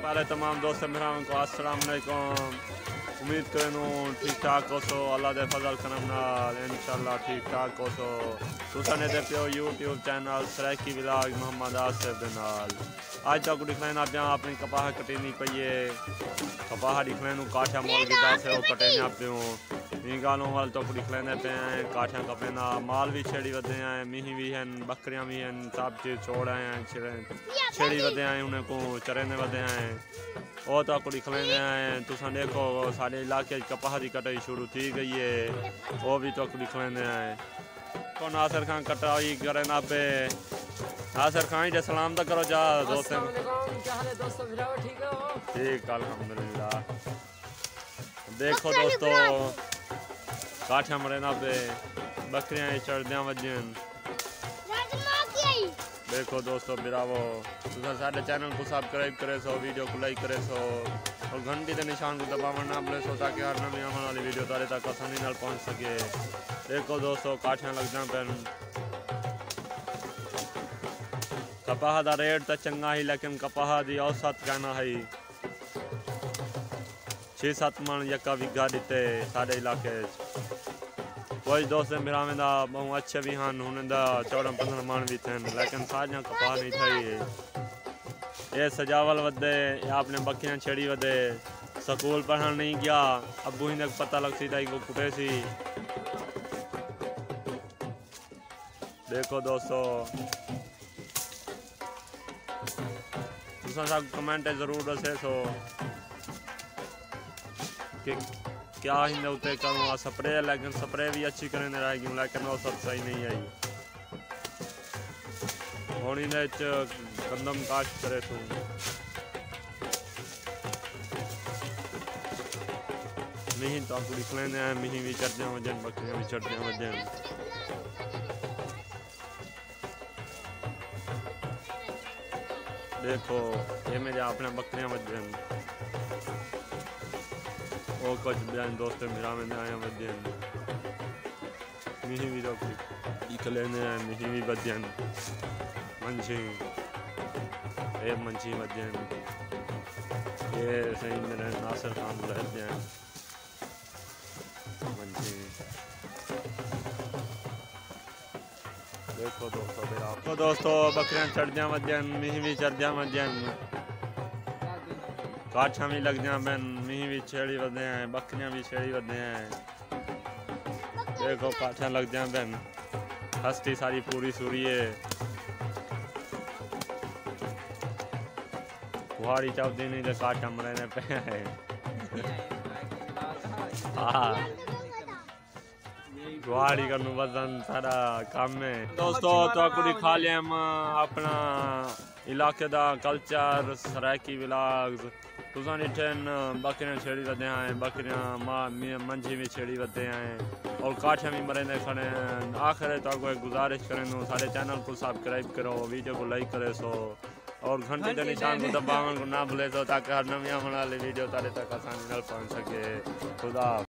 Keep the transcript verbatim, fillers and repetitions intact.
पहले तमाम दोस्त भरावां को अस्सलाम वालेकुम। उम्मीद करूँ ठीक ठाक हो सो, अल्लाह दे फजल करम नाल इंशाअल्लाह ठीक ठाक हो सो। तुसां ने दे पियो YouTube channel Saraiki vlog Mohammad Asif दे नाल। अज तक दिखलाना पिया अपनी कपाह कटीनी पईए, कपाह दिखलानू काठा मोल गिदा से वो कटेना पियो। इन गालों वाल तो दिखलाने पे हैं काठा कपेना माल भी छेड़ी वधे हैं, मीही भी हैं, बकरियां भी हैं, सब चीज छोड़ आए हैं, छेड़ी वधे हैं, उन्हें को चरने वधे हैं। वो तो आपको दिखलाने हैं। तुसा देखो सारे इलाके कपाह की कटाई शुरू थी गई है, वो भी तो आपको दिखलाने हैं। तो नासिर खान कटाई करे ना पे नासिर खान ही सलाम तो करो जा दोस्तों। ठीक अल्हम्दुलिल्लाह। देखो दोस्तों काठा मरेना पे बकरियां चढ़दियां वजन। देखो दोस्तों बिरावो तुसा सारे चैनल को सब्सक्राइब करे सो, वीडियो को लाइक करे सो और घंटी के निशान को दबाना ना भूले सो, ताकि हर नवी आने वाली वीडियो तारे तक आसानी नाल पहुंच सके। देखो दोस्तों काठियां लग जा पैन। कपाह का रेट तो चंगा ही, लेकिन कपाह की औसत कहना है छे सत्त मन यका विघा दिते सारे इलाके। कोई दोस्त भरावें दा बहु अच्छे भी हैं, उन्हें चौदह पंद्रह मन भी थे, लेकिन सारियां कपाह नहीं थी। ये सजावल वधे या अपने बकरियां छेड़ी वधे, स्कूल पढ़न नहीं गया, अबू ही पता लग सी ताई को कुटे सी। देखो दोस्तों तुसा सब कमेंट जरूर दसे सो कि क्या हिंदे उत्ते करूँगा स्प्रे, लेकिन स्प्रे भी अच्छी करने रहेगी, लेकिन वो सब सही नहीं आई। और इन्हें कंदम काश करे तू मिही तो आपको दिख लेने हैं, मिही भी चढ़ जाए वजन, बकरियां भी चढ़ जाए वजन। देखो ये मेरे अपने बकरियां वजन, वो कुछ बयान दोस्त मेरा में आया वजन। मिही भी तो दिख लेने हैं, मिही भी वजन मंची ये मंची वजन। ये सही मेरे नासिर खान रहते हैं मंची। देखो दोस्तों मेरा तो दोस्तों बकरियां चढ़ जा वजन, मिही भी चढ़ जा वजन, काठा भी लग जा बैन, मिही भी छेड़ी वधे हैं, बकरियां भी छेड़ी वधे हैं। देखो काठा लग जा बैन, हस्ती सारी पूरी सूरी है। कुहाड़ी चौथी नहीं तो काठा मरने पे है। हाँ कुहाड़ी का वजन सारा काम है। दोस्तों तो आपको दिखा लिया हम अपना इलाके का कल्चर सरैकी व्लॉग्स। तुसा डिठन बकरियां छेड़ी वधे हैं, बकरियां माँ मंझी भी छेड़ी वधे हैं और काठियां भी मरेंदे खड़े हैं। आखिर तो आपको एक गुजारिश करें सारे चैनल को सब्सक्राइब करो, वीडियो को लाइक करे सो और घंटे के निशान को दबावन को ना भूले सो, ताकि हर नवी आने वाली वीडियो तारे तक आसानी नाल पहुंच सके। खुदा